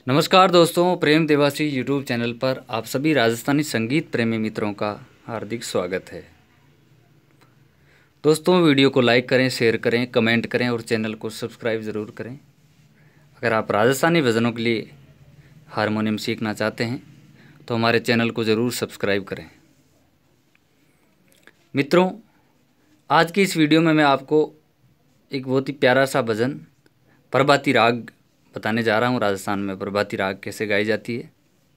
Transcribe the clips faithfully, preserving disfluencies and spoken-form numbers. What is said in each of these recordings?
नमस्कार दोस्तों, प्रेम Dewasi YouTube channel पर आप सभी राजस्थानी संगीत प्रेमी मित्रों का हार्दिक स्वागत है। दोस्तों, वीडियो को लाइक करें, शेयर करें, कमेंट करें और चैनल को सब्सक्राइब ज़रूर करें। अगर आप राजस्थानी भजनों के लिए हारमोनियम सीखना चाहते हैं तो हमारे चैनल को ज़रूर सब्सक्राइब करें। मित्रों, आज की इस वीडियो में मैं आपको एक बहुत ही प्यारा सा भजन प्रभाती राग बताने जा रहा हूँ। राजस्थान में प्रभाती राग कैसे गाई जाती है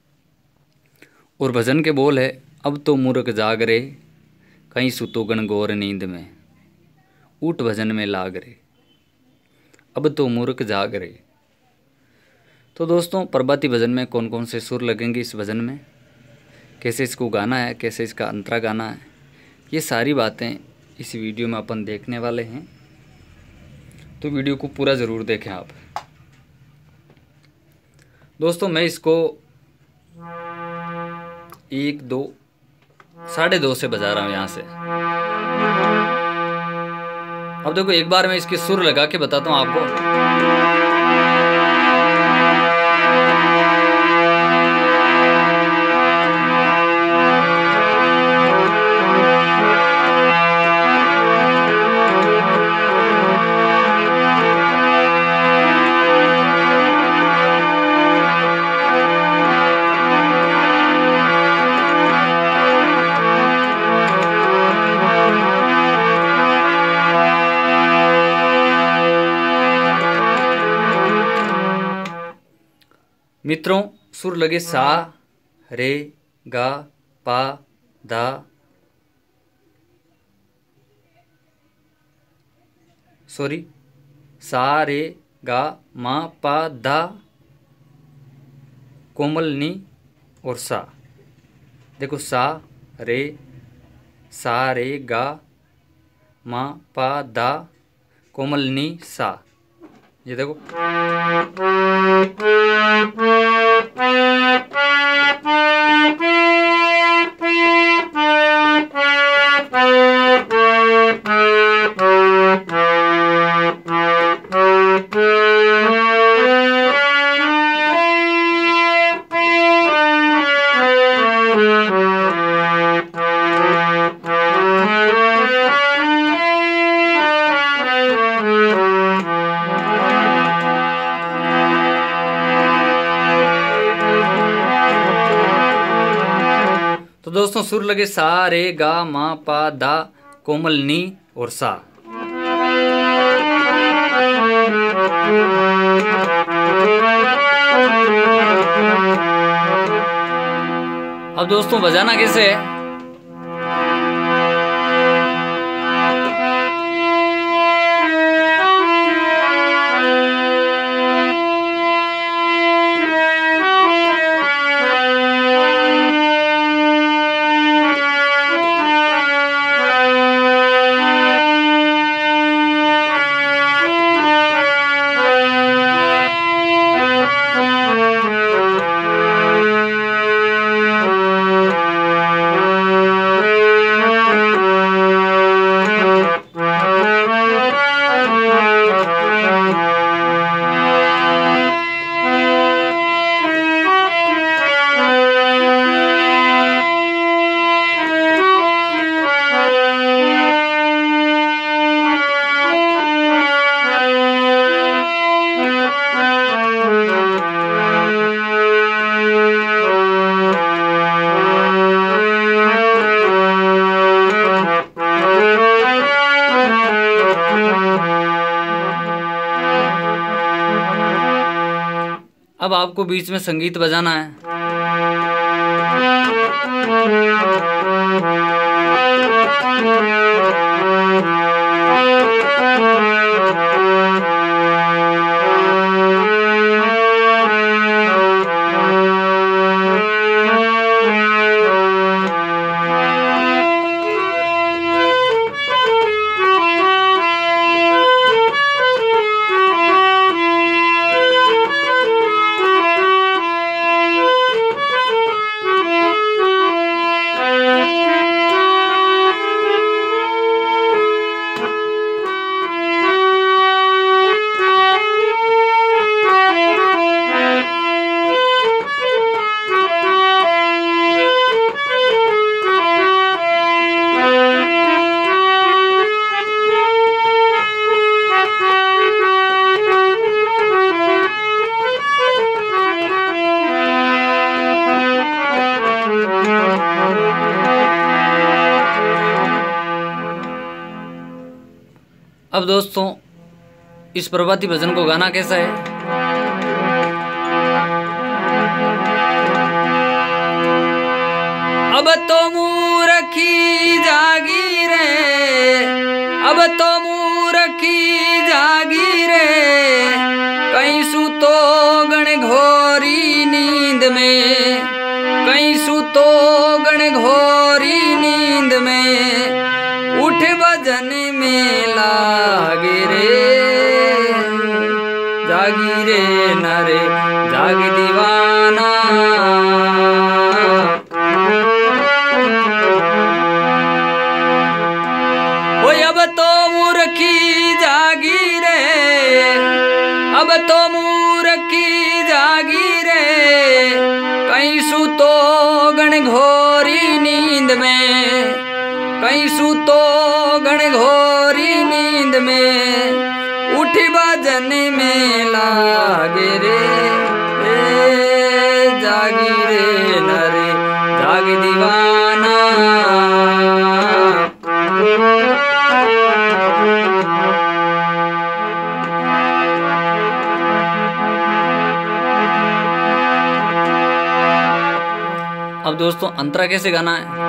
और भजन के बोल है, अब तो मूर्ख जाग रे, कहीं सुतो गणगौर नींद में, ऊट भजन में लाग रे, अब तो मूर्ख जाग रे। तो दोस्तों, प्रभाती भजन में कौन कौन से सुर लगेंगे, इस भजन में कैसे इसको गाना है, कैसे इसका अंतरा गाना है, ये सारी बातें इस वीडियो में अपन देखने वाले हैं। तो वीडियो को पूरा ज़रूर देखें आप। दोस्तों, मैं इसको एक दो साढ़े दो से बजा रहा हूँ यहाँ से। अब देखो, एक बार मैं इसके सुर लगा के बताता हूँ आपको। मित्रों, सुर लगे सा, रे, गा, पा, धा, सॉरी सा, रे, गा, मा, पा, धा, कोमल, नी और सा। देखो, सा, रे, सा, रे, गा, मा, पा, धा, कोमल, नी, सा। ये देखो, तो दोस्तों, सुर लगे सा, रे, गा, मा, पा, धा, कोमल, नी और सा। अब दोस्तों, बजाना कैसे है? अब आपको बीच में संगीत बजाना है। अब दोस्तों इस प्रभाती भजन को गाना कैसा है। अब तो मूर्खी जागी रे, अब तो मूर्खी जागी रे, कहीं सुतो गण घोरी नींद में, कहीं सुतो गण घोरी नींद में, उठ भजन में लागे रे, जागी रे नरे जाग दीवाना। अब तो मूर्खी जागी रे, अब तो मूर्खी जागी रे, कहीं सुतो गण घोरी नींद में, कहीं सुतो गण घोरी नींद में, उठ भजन में लागे रे, ए जागी रे नरे जाग दीवाना। अब दोस्तों अंतरा कैसे गाना है।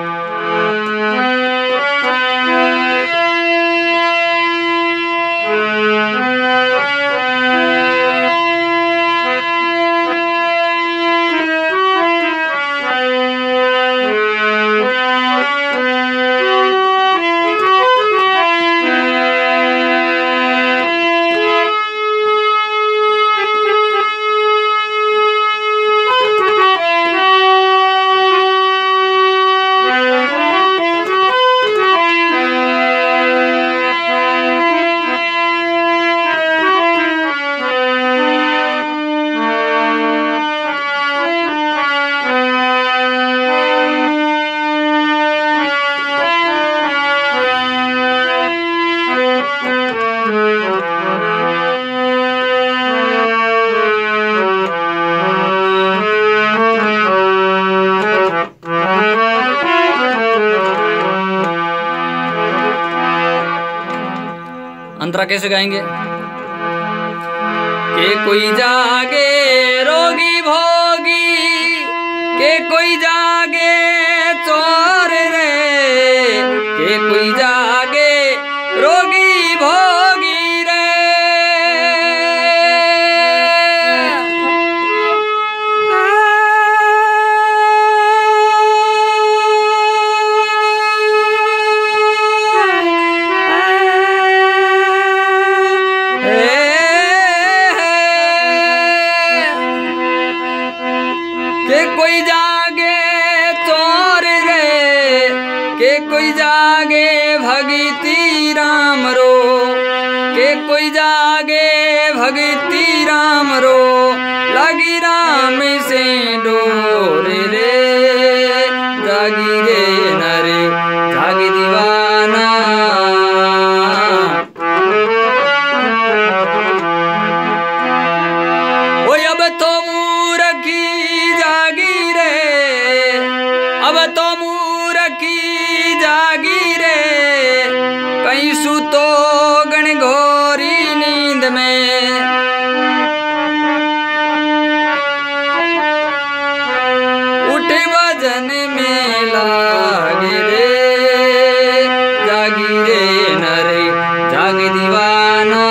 अंतरा कैसे गाएंगे। के कोई जागे रोगी भोगी, के कोई जागे चोर रे, के कोई जागे रोगी भोगी रे, के कोई जागे चोर रे, के कोई जागे भगती राम रो, के कोई जागे भगती राम रो, लगी राम से डोर रे, जागी रे नरे जागी दीवाना। ओ अब तो मूर्खी जागी रे, अब तो मूर्खी जागी रे, कहीं सुतो गण घोरी नींद में, उठ भजन में लागे रे, जागी रे नरे जाग दीवाना।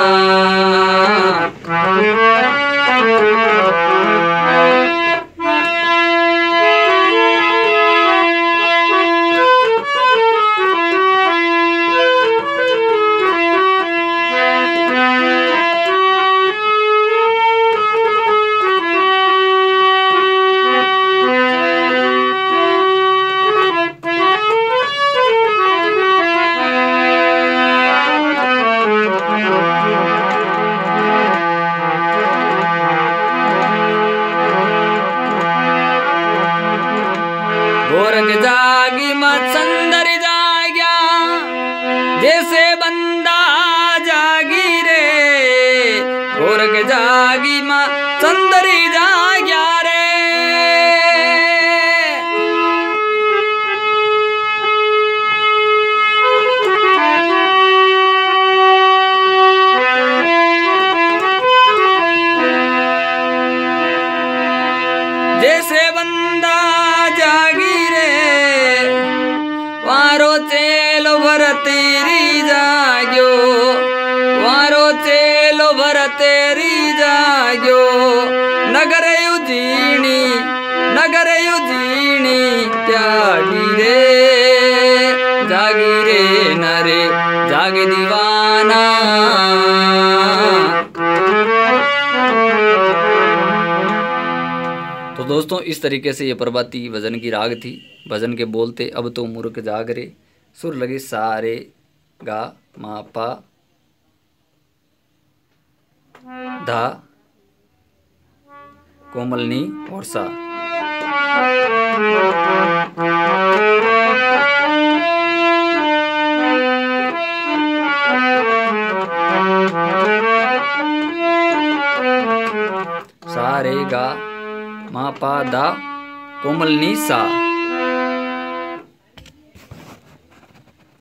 गोरख जागी मत संदर जाग्या, जैसे बंदा जागी रे, गोरख जागी मत संदर जाग्या रे, केरी जाग्यो नगर उजीणी नगर उजीणी त्यागी रे जागी रे नरे जागे दीवाना। तो दोस्तों इस तरीके से ये प्रभाती भजन की राग थी। भजन के बोलते अब तो मूर्ख जाग रे, सुर लगे सारे गा मा पा धा कोमलनी और सा। सारे गा मा पा दा कोमलनी सा।